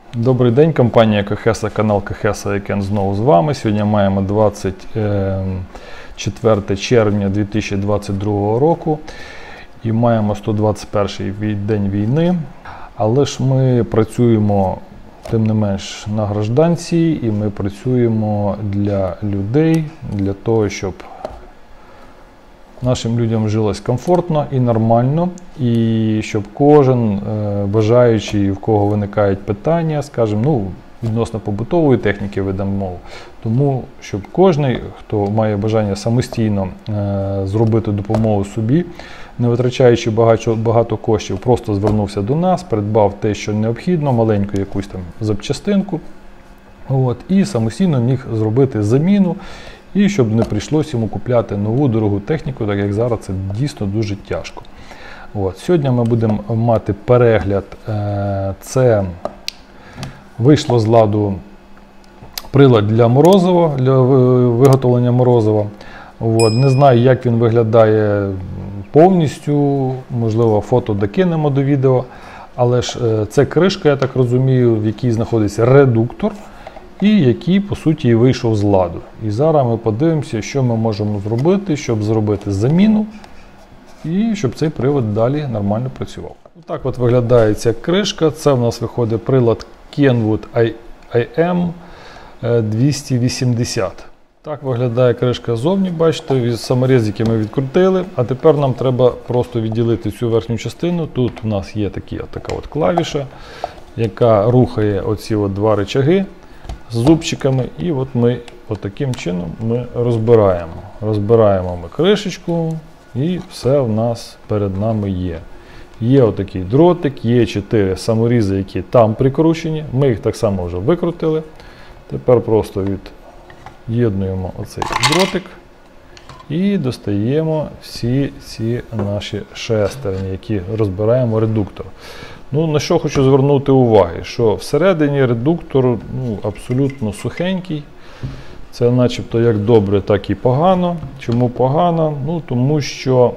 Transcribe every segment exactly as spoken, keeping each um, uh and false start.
Добрий день, компанія Кохеса, канал Кохеса Екен знову з вами. Сьогодні маємо двадцять четверте червня дві тисячі двадцять другого року і маємо сто двадцять перший день війни. Але ж ми працюємо, тим не менш, на гражданці, і ми працюємо для людей, для того, щоб нашим людям жилось комфортно і нормально, і щоб кожен е, бажаючий, в кого виникають питання, скажімо, ну, відносно побутової техніки ведемо мову, тому щоб кожен, хто має бажання самостійно е, зробити допомогу собі, не витрачаючи багато, багато коштів, просто звернувся до нас, придбав те, що необхідно, маленьку якусь там запчастинку, от, і самостійно міг зробити заміну. І щоб не прийшлося йому купляти нову дорогу техніку, так як зараз це дійсно дуже тяжко. От. Сьогодні ми будемо мати перегляд. Це вийшло з ладу прилад для морозива, для виготовлення морозива. От. Не знаю, як він виглядає повністю, можливо, фото докинемо до відео. Але ж це кришка, я так розумію, в якій знаходиться редуктор, і який, по суті, і вийшов з ладу. І зараз ми подивимося, що ми можемо зробити, щоб зробити заміну, і щоб цей привод далі нормально працював. Отак от виглядає ця кришка. Це в нас виходить прилад Kenwood ай ем двісті вісімдесят. Так виглядає кришка ззовні, бачите, саморізики ми відкрутили, а тепер нам треба просто відділити цю верхню частину. Тут у нас є такі, така от клавіша, яка рухає оці от два рычаги з зубчиками, і от ми от таким чином ми розбираємо. Розбираємо ми кришечку, і все в нас перед нами є. Є отакий дротик, є чотири саморізи, які там прикручені. Ми їх так само вже викрутили. Тепер просто від'єднуємо оцей дротик і достаємо всі ці наші шестерні, які розбираємо редуктор. Ну, на що хочу звернути увагу, що всередині редуктор ну, абсолютно сухенький. Це начебто як добре, так і погано. Чому погано? Ну, тому що,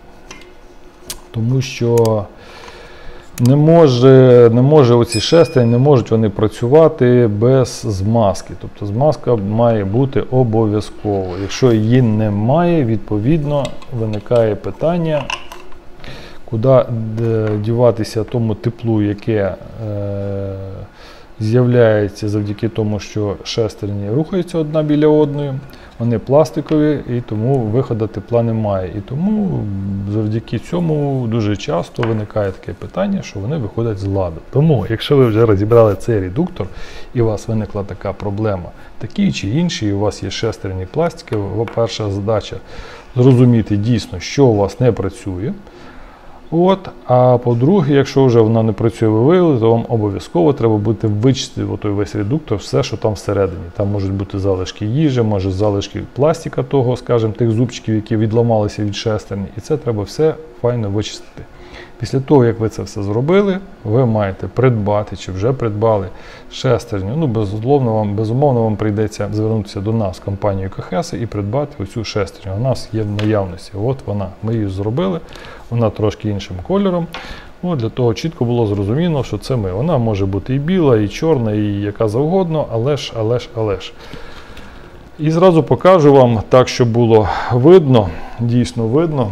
тому що не може, не може оці шестерні, не можуть вони працювати без змазки. Тобто змазка має бути обов'язково. Якщо її немає, відповідно виникає питання, куди діватися тому теплу, яке е, з'являється завдяки тому, що шестерні рухаються одна біля одної, вони пластикові, і тому виходу тепла немає. І тому завдяки цьому дуже часто виникає таке питання, що вони виходять з ладу. Тому, якщо ви вже розібрали цей редуктор, і у вас виникла така проблема, такі чи інші, і у вас є шестерні пластики, перша задача зрозуміти дійсно, що у вас не працює. От, а по-друге, якщо вже вона не працює, ви виявили, то вам обов'язково треба буде вичистити отой весь редуктор, все, що там всередині. Там можуть бути залишки їжі, може залишки пластика того, скажімо, тих зубчиків, які відламалися від шестерні. І це треба все файно вичистити. Після того, як ви це все зробили, ви маєте придбати, чи вже придбали шестерню. Ну, безумовно вам, безумовно, вам прийдеться звернутися до нас, компанію Кохеса, і придбати оцю шестерню. У нас є в наявності. От вона. Ми її зробили. Вона трошки іншим кольором. От, для того чітко було зрозуміло, що це ми. Вона може бути і біла, і чорна, і яка завгодно, але ж, але ж, але ж. І зразу покажу вам так, щоб було видно, дійсно видно,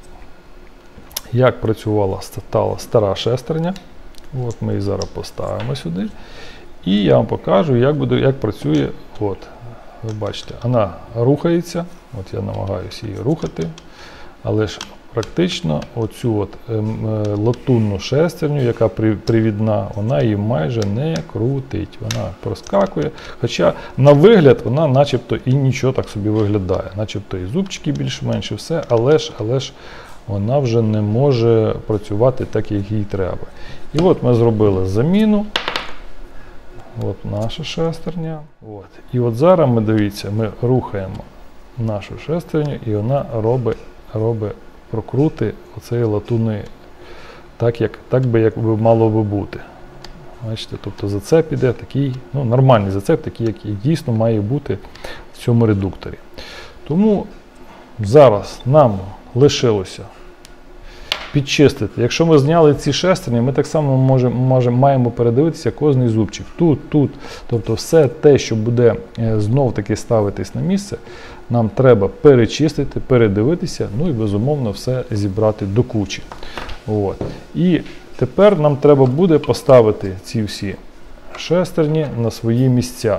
як працювала стара шестерня. От ми її зараз поставимо сюди. І я вам покажу, як буде, як працює. От, ви бачите, вона рухається. От я намагаюся її рухати. Але ж практично оцю от латунну шестерню, яка привідна, вона її майже не крутить. Вона проскакує. Хоча на вигляд вона начебто і нічого так собі виглядає. Начебто і зубчики більш-менш і все, але ж, але ж вона вже не може працювати так, як їй треба. І от ми зробили заміну. От наша шестерня. От. І от зараз ми, дивіться, ми рухаємо нашу шестерню, і вона робить, робить прокрути оцеї латунної так, як, так би, як би мало би бути. Бачите, тобто зацеп іде такий, ну, нормальний зацеп, такий, який дійсно має бути в цьому редукторі. Тому зараз нам лишилося підчистити. Якщо ми зняли ці шестерні, ми так само можемо, можемо, маємо передивитися кожний зубчик. Тут, тут. Тобто все те, що буде знов-таки ставитись на місце, нам треба перечистити, передивитися, ну і безумовно все зібрати до кучі. От. І тепер нам треба буде поставити ці всі шестерні на свої місця.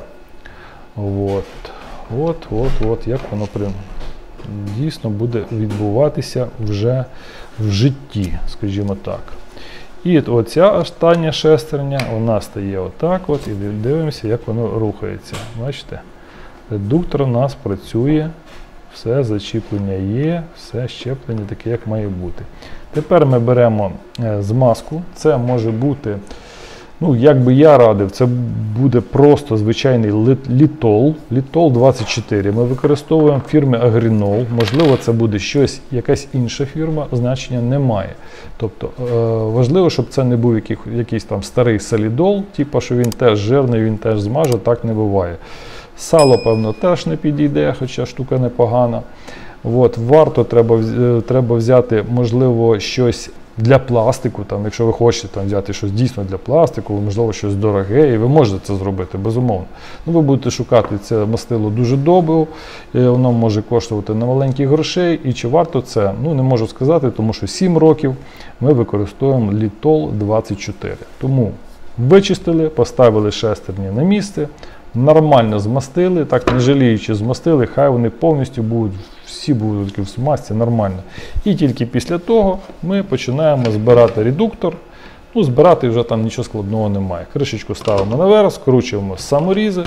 От, от, от, от, як воно прям дійсно буде відбуватися вже в житті, скажімо так. І оця остання шестерня, вона стає отак от, і дивимося, як воно рухається. Бачите? Редуктор у нас працює, все зачіплення є, все щеплення таке, як має бути. Тепер ми беремо змазку, це може бути, ну, як би я радив, це буде просто звичайний літол, літол двадцять чотири. Ми використовуємо фірми Агрінол, можливо, це буде щось, якась інша фірма, значення немає. Тобто важливо, щоб це не був який, якийсь там старий солідол, типу, що він теж жирний, він теж змаже, так не буває. Сало, певно, теж не підійде, хоча штука непогана. От, варто треба, треба взяти, можливо, щось для пластику, там, якщо ви хочете там, взяти щось дійсно для пластику, можливо, щось дороге, і ви можете це зробити, безумовно. Ну, ви будете шукати це мастило дуже довго, воно може коштувати на маленьких грошей, і чи варто це? Ну, не можу сказати, тому що сім років ми використовуємо літол двадцять чотири. Тому вичистили, поставили шестерні на місце, нормально змастили, так не жаліючи змастили, хай вони повністю будуть, всі будуть в смазці нормально. І тільки після того ми починаємо збирати редуктор. Ну, збирати вже там нічого складного немає. Кришечку ставимо наверх, скручуємо саморізи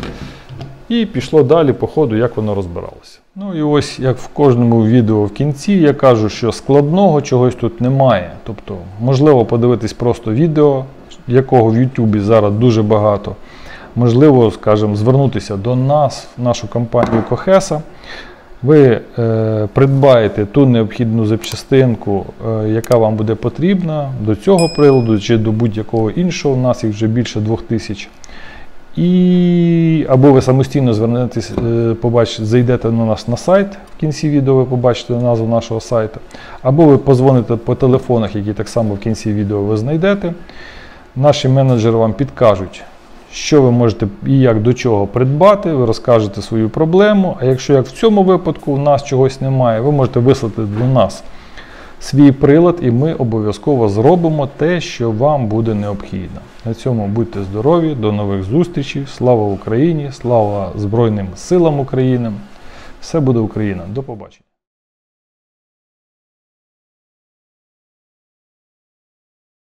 і пішло далі по ходу, як воно розбиралося. Ну і ось, як в кожному відео в кінці, я кажу, що складного чогось тут немає. Тобто, можливо подивитись просто відео, якого в Ютубі зараз дуже багато. Можливо, скажімо, звернутися до нас, в нашу компанію Cohesa. Ви е, придбаєте ту необхідну запчастинку, е, яка вам буде потрібна до цього приладу чи до будь-якого іншого. У нас їх вже більше двох тисяч. І або ви самостійно звернетесь, е, побачите, зайдете на нас на сайт, в кінці відео ви побачите назву нашого сайту, або ви позвоните по телефонах, які так само в кінці відео ви знайдете. Наші менеджери вам підкажуть, що ви можете і як до чого придбати, ви розкажете свою проблему, а якщо як в цьому випадку у нас чогось немає, ви можете вислати до нас свій прилад і ми обов'язково зробимо те, що вам буде необхідно. На цьому будьте здорові, до нових зустрічей, слава Україні, слава Збройним силам України, все буде Україна, до побачення.